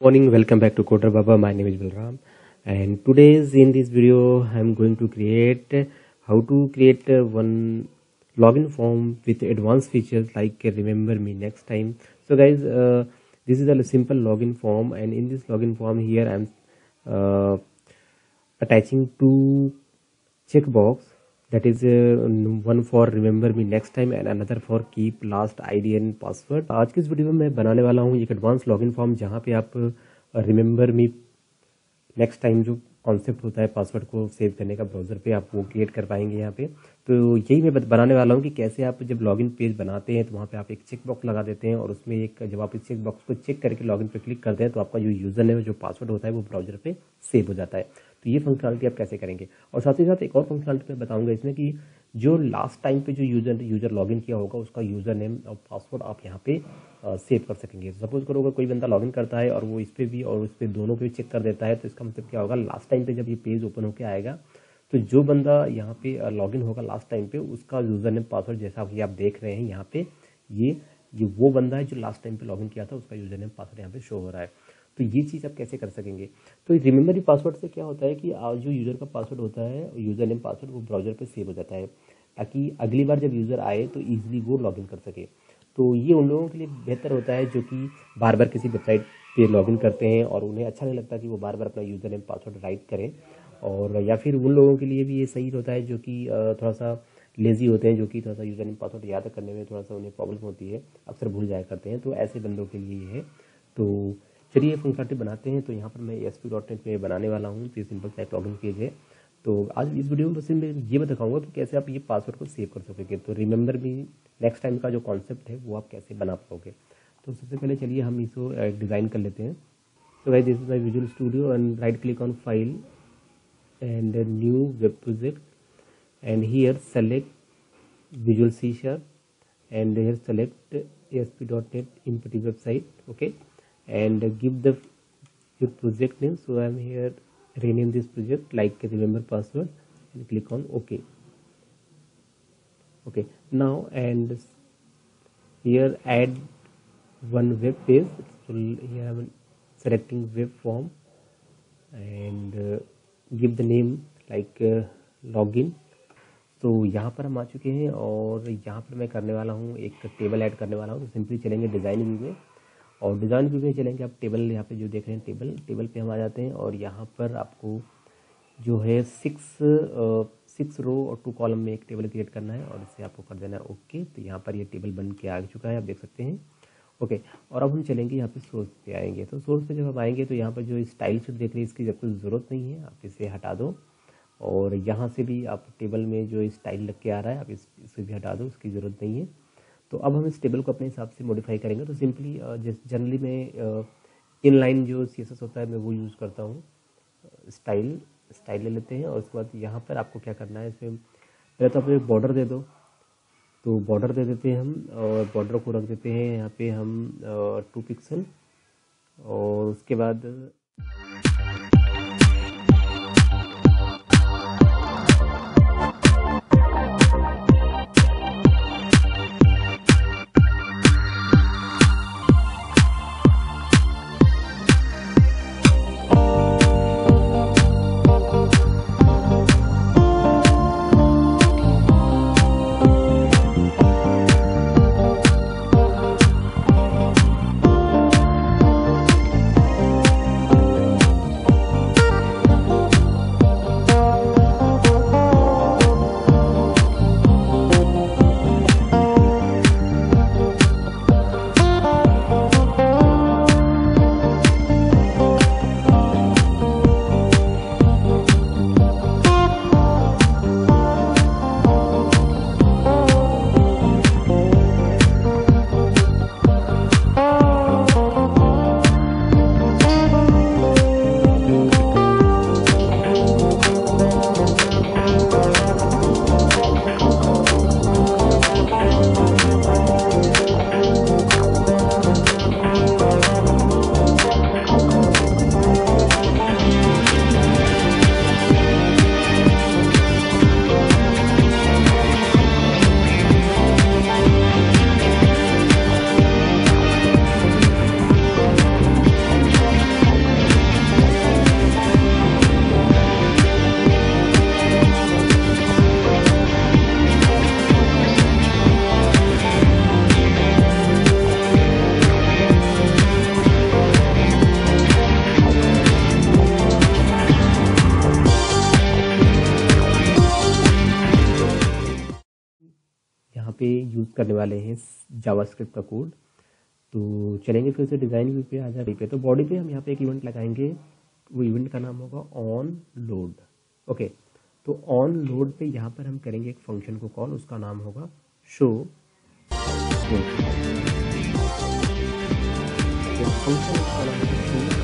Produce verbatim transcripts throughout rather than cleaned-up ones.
Morning, welcome back to Coder Baba. My name is Balram, and today's in this video I'm going to create how to create one login form with advanced features like remember me next time. So guys, uh, this is a simple login form, and in this login form here I'm uh, attaching two checkbox, that is uh, one for remember me next time and another for keep last id and password. आज की इस video में मैं बनाने वाला हूँ एक advance login form जहाँ पे आप रिमेंबर मी नेक्स्ट टाइम जो कॉन्सेप्ट होता है पासवर्ड को सेव करने का ब्राउजर पे आप वो क्रिएट कर पाएंगे यहाँ पे। तो यही मैं बनाने वाला हूँ कि कैसे आप जब लॉगिन पेज बनाते हैं तो वहाँ पे आप एक चेक बॉक्स लगा देते हैं और उसमें एक जब आप इस चेक बॉक्स को चेक करके लॉगिन पे क्लिक करते हैं तो आपका जो यूजर नेम जो पासवर्ड होता है वो ब्राउजर पे सेव हो जाता है। तो ये फंक्शनलिटी आप कैसे करेंगे, और साथ ही साथ एक और फंक्शनलिटी मैं बताऊंगा इसमें कि जो लास्ट टाइम पे जो यूजर यूजर लॉगिन किया होगा उसका यूजर नेम और पासवर्ड आप यहाँ पे सेव कर सकेंगे। सपोज करो अगर कोई बंदा लॉगिन करता है और वो इस पर भी और उस पर दोनों पे चेक कर देता है तो इसका मतलब क्या होगा, लास्ट टाइम पे जब ये पेज ओपन होकर आएगा तो जो बंदा यहाँ पे लॉगिन होगा लास्ट टाइम पे उसका यूजर नेम पासवर्ड जैसा कि आप देख रहे हैं यहाँ पे ये ये वो बंदा है जो लास्ट टाइम पे लॉगिन किया था, उसका यूजर नेम पासवर्ड यहाँ पे शो हो रहा है। तो ये चीज़ आप कैसे कर सकेंगे, तो रिमेंबर पासवर्ड से क्या होता है कि जो यूज़र का पासवर्ड होता है यूज़र नेम पासवर्ड वो ब्राउजर पे सेव हो जाता है ताकि अगली बार जब यूज़र आए तो ईजिली वो लॉगिन कर सके। तो ये उन लोगों के लिए बेहतर होता है जो कि बार बार किसी वेबसाइट पे लॉगिन करते हैं और उन्हें अच्छा नहीं लगता कि वो बार बार अपना यूज़र नेम पासवर्ड राइट करें, और या फिर उन लोगों के लिए भी ये सही होता है जो कि थोड़ा सा लेज़ी होते हैं, जो कि थोड़ा सा यूज़र नेम पासवर्ड याद करने में थोड़ा सा उन्हें प्रॉब्लम होती है, अक्सर भूल जाया करते हैं। तो ऐसे बंदों के लिए ये है। तो चलिए फंक्शनलिटी बनाते हैं। तो यहाँ पर मैं एस पी डॉट नेट में बनाने वाला हूँ। तो ये सिंपल सा एक लॉगिन पेज है। तो आज इस वीडियो में बस मैं ये मैं दिखाऊंगा कि कैसे आप ये पासवर्ड को सेव कर सकोगे। तो रिमेंबर मी नेक्स्ट टाइम का जो कॉन्सेप्ट है वो आप कैसे बना पाओगे। तो सबसे पहले चलिए हम इसको डिज़ाइन कर लेते हैं। तो guys this is my visual studio and right click on file and new web project and here select visual C sharp and here select A S P dot net input website, okay, and give the your project name. So I am here rename this project like remember password and click on OK. Okay, now and here add one web page. So here I am selecting web form and uh, give the name like uh, login. तो यहाँ पर हम आ चुके हैं और यहाँ पर मैं करने वाला हूँ एक टेबल ऐड करने वाला हूँ। तो सिंपली चलेंगे डिज़ाइन व्यू में और डिज़ाइन व्यू में चलेंगे। आप टेबल यहाँ पे जो देख रहे हैं टेबल टेबल पे हम आ जाते हैं और यहाँ पर आपको जो है सिक्स सिक्स रो और टू कॉलम में एक टेबल क्रिएट करना है और इसे आपको कर देना है ओके। तो यहाँ पर ये टेबल बन के आ चुका है, आप देख सकते हैं, ओके। और अब हम चलेंगे यहाँ पे सोर्स पे आएंगे। तो सोर्स पे जब आप आएंगे तो यहाँ पर जो स्टाइल से देख रहे हैं इसकी जब कोई ज़रूरत नहीं है, आप इसे हटा दो। और यहाँ से भी आप टेबल में जो स्टाइल लग के आ रहा है आप इस इसे भी हटा दो, इसकी ज़रूरत नहीं है। तो अब हम इस टेबल को अपने हिसाब से मॉडिफाई करेंगे। तो सिंपली जनरली मैं इनलाइन जो सी एस एस होता है मैं वो यूज़ करता हूँ। स्टाइल स्टाइल ले लेते हैं और उसके बाद यहाँ पर आपको क्या करना है, इसमें पहले तो आप एक बॉर्डर दे दो। तो बॉर्डर दे देते हैं हम और बॉर्डर को रख देते हैं यहाँ पे हम टू पिक्सल और उसके बाद यहाँ पे यूज़ करने वाले हैं जावास्क्रिप्ट का कोड। तो चलेंगे फिर से डिज़ाइन व्यू पे आ जाए पे, तो बॉडी पे हम यहाँ पे एक इवेंट लगाएंगे। वो इवेंट का नाम होगा ऑन लोड। ओके, तो ऑन लोड पे यहाँ पर हम करेंगे एक फंक्शन को कॉल, उसका नाम होगा शो फंक्शन। उसका नाम होगा शो।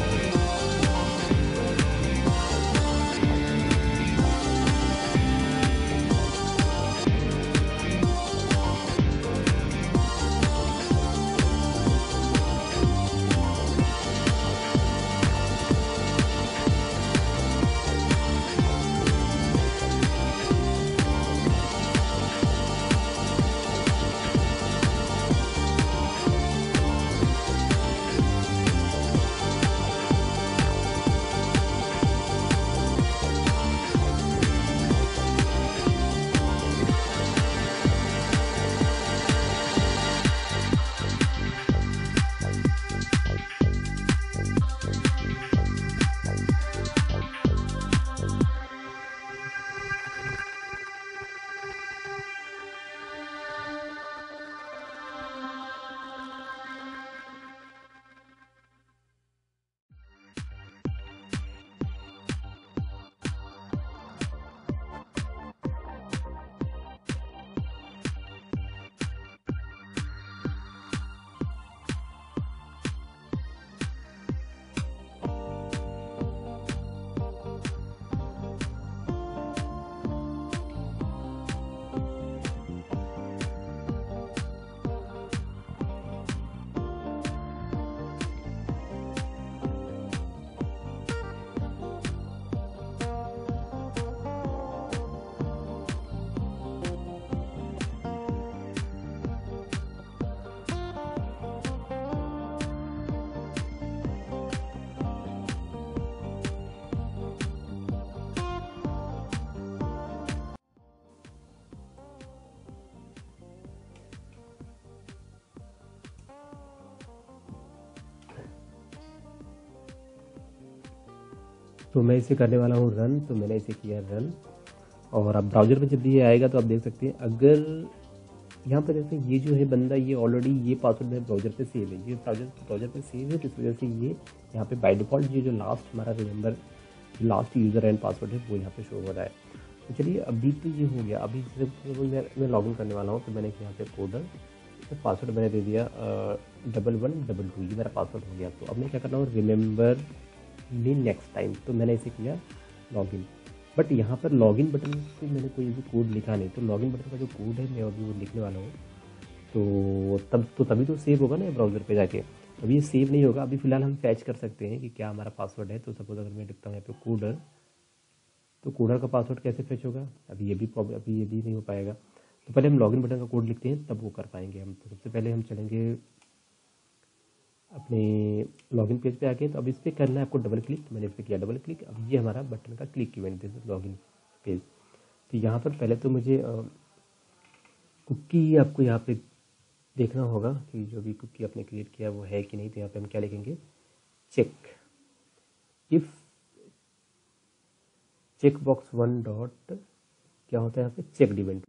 तो मैं इसे करने वाला हूँ रन। तो मैंने इसे किया रन, और अब ब्राउज़र में जब ये आएगा तो आप देख सकते हैं, अगर यहाँ पर जैसे ये जो है बंदा, ये ऑलरेडी ये पासवर्ड मेरे ब्राउज़र पे सेव है, ये ब्राउज़र ब्राउज़र पे सेव है, तो इस वजह से ये यहाँ पे बाय डिफ़ॉल्ट ये जो लास्ट हमारा remember last user and password है वो यहाँ पे शो हो रहा है। तो चलिए अभी तो ये हो गया। अभी जैसे मैं मैं लॉगिन करने वाला हूँ, तो मैंने यहाँ पे कोडर तो पासवर्ड मैंने दे दिया डबल वन डबल टू, ये मेरा पासवर्ड हो गया। तो अब मैं क्या करना हूँ, रिमेंबर मी नेक्स्ट टाइम, तो मैंने इसे किया लॉगिन। बट यहाँ पर लॉगिन बटन पे मैंने कोई भी कोड लिखा नहीं, तो लॉगिन बटन का जो कोड है मैं अभी वो लिखने वाला हूँ। तो तब तो तभी तो सेव होगा ना ब्राउज़र पे जाके। अभी ये सेव नहीं होगा, अभी फ़िलहाल हम फैच कर सकते हैं कि क्या हमारा पासवर्ड है। तो सपोज अगर मैं लिखता हूँ यहाँ पे कोडर, तो कोडर का पासवर्ड कैसे फैच होगा, अभी ये भी प्रॉब्लम अभी ये भी नहीं हो पाएगा। तो पहले हम लॉगिन बटन का कोड लिखते हैं, तब वो कर पाएंगे हम। तो सबसे पहले हम चलेंगे अपने लॉगिन पेज पे आके, तो अब इस पर करना है आपको डबल क्लिक। मैंने इस पर किया डबल क्लिक, अब ये हमारा बटन का click event this login page. तो यहाँ पर पहले तो मुझे कुकी आपको यहाँ पे देखना होगा कि जो भी कुकी आपने क्रिएट किया वो है कि नहीं। तो यहाँ पे हम क्या लिखेंगे, check if check box one dot क्या होता है यहाँ पे, चेक इवेंट।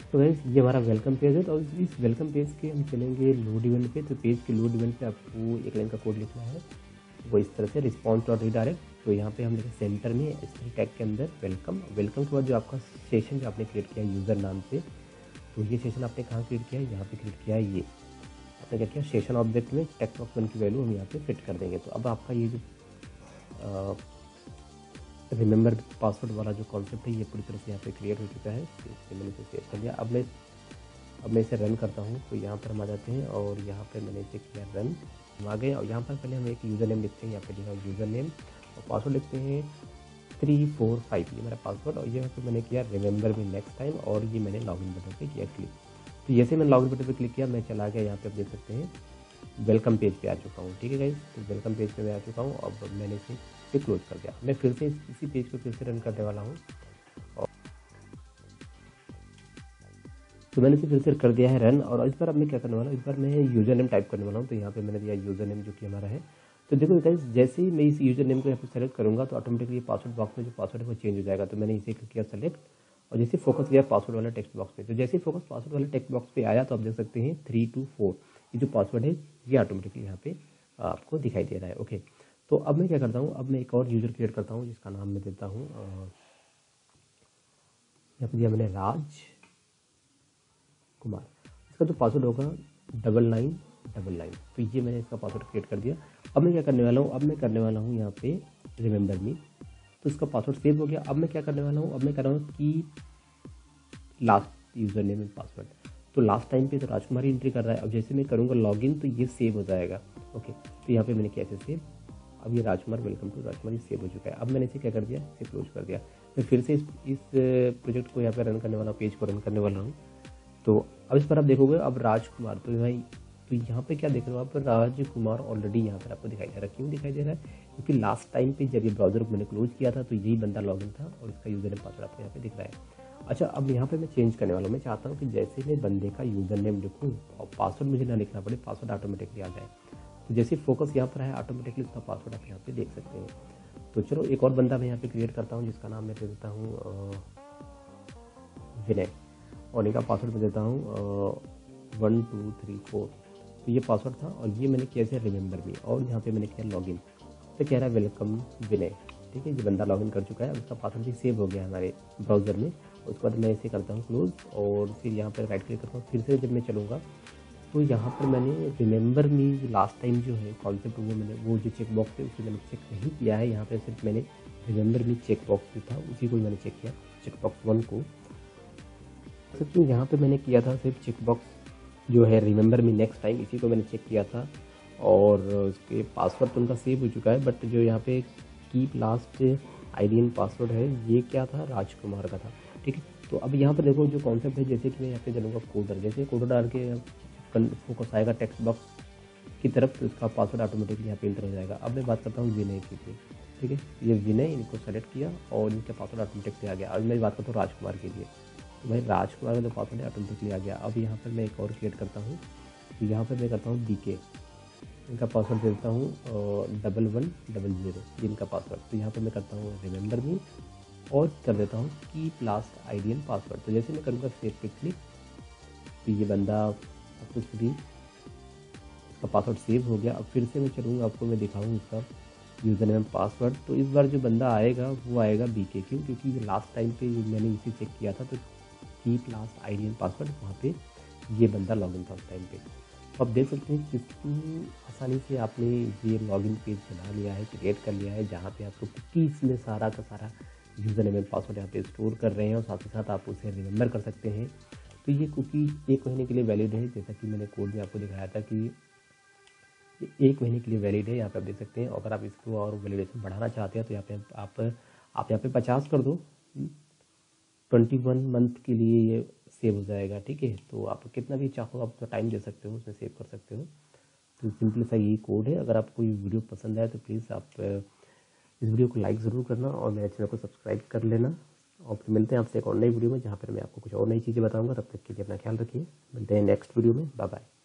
तो गाइस ये हमारा वेलकम पेज है। तो इस वेलकम पेज के हम चलेंगे लोड इवेंट पे। तो पेज के लोड इवेंट पे आपको एक लाइन का कोड लिखना है, वो इस तरह से रिस्पॉन्स डॉट रीडायरेक्ट। तो यहाँ पे हम लिखे सेंटर में स्ट्रिंग टैग के अंदर वेलकम। वेलकम के बाद जो आपका सेशन जो आपने क्रिएट किया यूज़र नाम से, तो ये सेशन आपने कहाँ क्रिएट किया है, यहाँ पे क्रिएट किया है। ये आपने क्या किया, सेशन ऑब्जेक्ट में टेक्स्ट बॉक्स वन की वैल्यू हम यहाँ पे फिट कर देंगे। तो अब आपका ये जो रिमेंबर पासवर्ड वाला जो कॉन्सेप्ट है ये पूरी तरह से यहाँ पे क्रिएट हो चुका है। इससे मैंने इसे सेव कर दिया। अब मैं अब मैं इसे रन करता हूँ। तो यहाँ पर हम आ जाते हैं और यहाँ पर मैंने इसे किया रन, हम आ गए। और यहाँ पर पहले हम एक यूज़र नेम लिखते हैं, यहाँ पे लिखा यूज़र नेम और पासवर्ड लिखते हैं थ्री फोर फाइव, ये मेरा पासवर्ड। और ये तो मैंने किया रिमेंबर मी नेक्स्ट टाइम, और ये मैंने लॉगिन बटन पे किया क्लिक। तो जैसे मैंने लॉगिन बटन पे क्लिक किया मैं चला गया, यहाँ पे आप देख सकते हैं वेलकम पेज पे आ चुका हूँ। ठीक है गाइस, तो वेलकम पेज पे मैं आ चुका हूँ। अब मैंने इसे फिर क्लोज कर दिया। मैं फिर से इसी पेज को फिर से रन करने वाला हूँ। और तो मैंने इसे फिर से कर दिया है रन। और इस बार अब मैं क्या करने वाला हूँ, इस बार मैं यूज़र नेम टाइप करने वाला हूँ। तो यहाँ पे मैंने दिया यूज़र नेम जो कि हमारा है। तो देखो गाइस, जैसे ही मैं इस यूज़र नेम को यहाँ पे सेलेक्ट करूँगा तो ऑटोमेटिकली पासवर्ड बॉक्स में जो पासवर्ड है वो चेंज हो जाएगा। तो मैंने इसे किया सेलेक्ट और जैसे फोकस किया पासवर्ड वाला टेक्स्ट बॉक्स पे। तो जैसे ही फोकस पासवर्ड वाले टेक्स्ट बॉक्स पे आया तो आप देख सकते हैं थ्री टू फोर ये जो पासवर्ड है ये ऑटोमेटिकली यहाँ पे आपको दिखाई दे रहा है। ओके, तो अब मैं क्या करता हूँ, अब मैं एक और यूज़र क्रिएट करता हूँ जिसका नाम मैं देता हूँ, यहाँ पे दिया मैंने राज कुमार। इसका जो पासवर्ड होगा डबल नाइन डबल नाइन। तो ये मैंने इसका पासवर्ड क्रिएट कर दिया। अब मैं क्या करने वाला हूँ, अब मैं करने वाला हूँ यहाँ पे रिमेंबर मी। तो इसका पासवर्ड सेव हो गया। अब मैं क्या करने वाला हूँ, अब मैं कर रहा हूँ कि last user name and password. तो लास्ट टाइम पे तो राजकुमार ही एंट्री कर रहा है। अब जैसे मैं करूँगा लॉगिन तो ये सेव हो जाएगा। ओके, तो यहाँ पे मैंने किया ऐसे सेव। अब ये राजकुमार वेलकम टू राजकुमार ये सेव हो चुका है। अब मैंने इसे क्या कर दिया, इसे क्लोज कर दिया। मैं फिर से इस इस प्रोजेक्ट को यहाँ पे रन करने वाला हूँ, पेज को रन करने वाला हूँ। तो अब इस पर आप देखोगे अब राजकुमार, तो भाई तो यहाँ पे क्या देख रहे हो आप, राजकुमार ऑलरेडी यहाँ पर आपको दिखाई दे रहा है। क्यों दिखाई दे रहा है, क्योंकि लास्ट टाइम पे जब ये ब्राउजर को मैंने क्लोज किया था तो यही बंदा लॉगिन था और इसका यूज़र नेम पासवर्ड आपको यहाँ पे दिख रहा है। अच्छा, अब यहाँ पे मैं चेंज करने वाला हूँ। मैं चाहता हूँ कि जैसे मैं बंदे का यूज़र नेम लिखूँ और पासवर्ड मुझे ना लिखना पड़े, पासवर्ड ऑटोमेटिकली आ जाए। तो जैसे फोकस यहाँ पर है ऑटोमेटिकली उसका पासवर्ड आप यहाँ पे देख सकते हैं। तो चलो एक और बंदा मैं यहाँ पे क्रिएट करता हूँ जिसका नाम मैं दे देता हूँ विनय, और इनका पासवर्ड मैं देता हूँ वन टू थ्री फोर। तो ये पासवर्ड था और ये मैंने किया है रिमेंबर मी, और यहाँ पे मैंने किया लॉगिन। तो कह रहा है वेलकम विनय। ठीक है, ये बंदा लॉगिन कर चुका है, उसका पासवर्ड भी सेव हो गया हमारे ब्राउज़र में। उसके बाद मैं इसे करता हूँ क्लोज और फिर यहाँ पर राइट क्लिक करता हूँ। फिर से जब मैं चलूँगा तो यहाँ पर मैंने रिमेंबर मी लास्ट टाइम जो है कॉन्सेप्ट वो मैंने वो जो चेक बॉक्स है उसे मैंने चेक नहीं किया है। यहाँ पर सिर्फ मैंने रिमेंबर मी चेक बॉक्स जो था उसी को मैंने चेक किया, चेक बॉक्स वन को। तो यहाँ पे मैंने किया था सिर्फ चेक बॉक्स जो है रिमेंबर मी नेक्स्ट टाइम, इसी को मैंने चेक किया था। और उसके पासवर्ड तो उनका सेव हो चुका है, बट जो यहाँ पे keep last ID and password है ये क्या था, राजकुमार का था। ठीक है, तो अब यहाँ पर देखो जो कॉन्सेप्ट है, जैसे कि मैं यहाँ पे चलूँगा कोडर, जैसे कोडर डाल के फोकस आएगा टेक्स्ट बॉक्स की तरफ तो इसका पासवर्ड ऑटोमेटिकली यहाँ पे इंटर हो जाएगा। अब मैं बात करता हूँ विनय की। ठीक है, ये विनय, इनको सेलेक्ट किया और इनका पासवर्ड ऑटोमेटिकली आ गया। अब मैं बात करता हूँ राजकुमार के लिए, तो भाई राजकुमार का जो पासवर्ड है ऑटोमेटिकली आ गया। अब यहाँ पर मैं एक और क्रिएट करता हूँ। तो यहाँ पर मैं करता हूँ डीके, इनका पासवर्ड देता हूँ डबल वन डबल ज़ीरो इनका पासवर्ड। तो यहाँ पर मैं करता हूँ रिमेंबर मी और कर देता हूँ keep last ID and password. तो जैसे मैं करूँगा सेव पे क्लिक तो ये बंदा आपको भी इसका पासवर्ड सेव हो गया। अब फिर से मैं चलूँगा, आपको मैं दिखाऊँ इसका यूज़र नेम पासवर्ड। तो इस बार जो बंदा आएगा वो आएगा बीके, क्यों, क्योंकि ये लास्ट टाइम पे मैंने इसे चेक किया था। तो keep last ID and password वहाँ पे ये बंदा लॉगिन था उस टाइम पे। तो आप देख सकते हैं कितनी आसानी से आपने ये लॉगिन पेज बना लिया है, क्रिएट कर लिया है, जहाँ पे आपको कुकीज़ में सारा का सारा यूज़र नेम एंड पासवर्ड यहाँ पे स्टोर कर रहे हैं और साथ ही साथ आप उसे रिमेंबर कर सकते हैं। तो ये कुकी एक महीने के लिए वैलिड है, जैसा कि मैंने कोड में आपको दिखाया था कि एक महीने के लिए वैलिड है। यहाँ पे आप देख सकते हैं। अगर आप इसको और वैलिडेशन बढ़ाना चाहते हैं तो यहाँ पे आप आप यहाँ पे पचास कर दो, ट्वेंटी वन मंथ के लिए ये सेव हो जाएगा। ठीक है, तो आप कितना भी चाहो आप टाइम दे सकते हो, उसमें सेव कर सकते हो। तो सिंपल सा यही कोड है। अगर आपको ये वीडियो पसंद आए तो प्लीज़ आप इस वीडियो को लाइक ज़रूर करना और मेरे चैनल को सब्सक्राइब कर लेना। और फिर मिलते हैं आपसे एक और नई वीडियो में, जहाँ पर मैं आपको कुछ और नई चीज़ें बताऊँगा। तब तक के लिए अपना ख्याल रखिए, मिलते हैं नेक्स्ट वीडियो में। Bye bye.